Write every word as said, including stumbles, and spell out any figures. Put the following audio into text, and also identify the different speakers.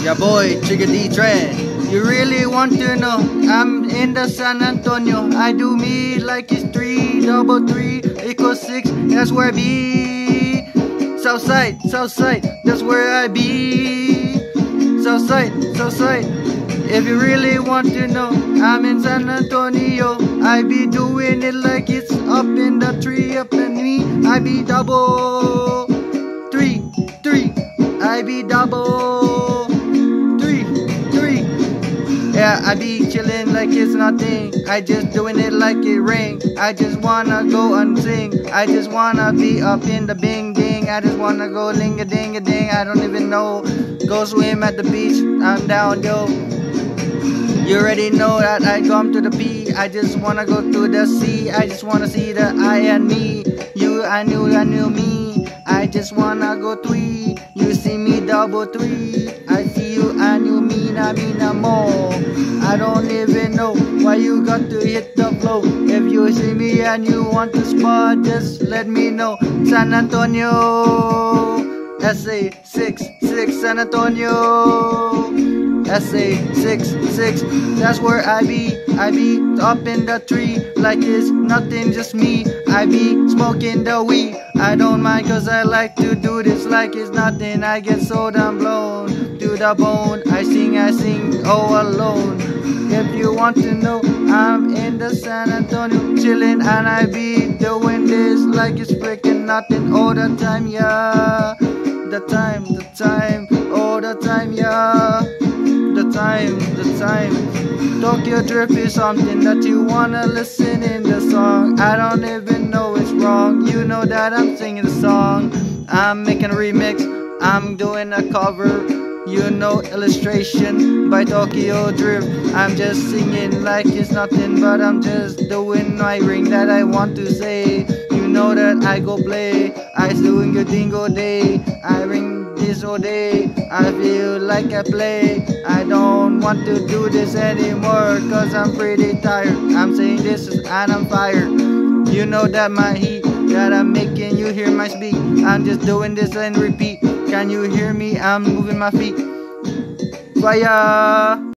Speaker 1: your boy Trigger D Trend. You really want to know? I'm in the San Antonio. I do me like it's three double three equals six. That's where I be. Southside, Southside. That's where I be. Southside, Southside. If you really want to know, I'm in San Antonio. I be doing it like it's up in the tree, up in me. I be double three, three. I be double three, three. Yeah, I be chillin' like it's nothing. I just doing it like it rain. I just wanna go and sing. I just wanna be up in the bing ding. I just wanna go ling a ding a ding. I don't even know. Go swim at the beach. I'm down, yo. You already know that I come to the P. I just wanna go to the C. I just wanna see the I and me. You, I knew, I knew me. I just wanna go three. You see me double three. I see you and you mean I mean I'm more. I don't even know why you got to hit the flow. If you see me and you want to spot, just let me know. San Antonio, S A six six San Antonio. S A six six, that's where I be. I be up in the tree like it's nothing, just me. I be smoking the weed. I don't mind cause I like to do this like it's nothing. I get so damn blown to the bone. I sing, I sing all alone. If you want to know, I'm in the San Antonio chillin' and I be doing this like it's freaking nothing all the time, yeah. The time, the time, all the time, yeah. The time, the time. Tokyo Drift is something that you wanna listen in the song. I don't even know it's wrong. You know that I'm singing the song. I'm making a remix. I'm doing a cover. You know, illustration by Tokyo Drift. I'm just singing like it's nothing, but I'm just doing my ring that I want to say. You know that I go play. I doing a dingo day. I ring this all day. I feel like I play. I don't want to do this anymore cause I'm pretty tired. I'm saying this is and I'm fired. You know that my heat that I'm making, you hear my speed. I'm just doing this and repeat. Can you hear me? I'm moving my feet. Fire.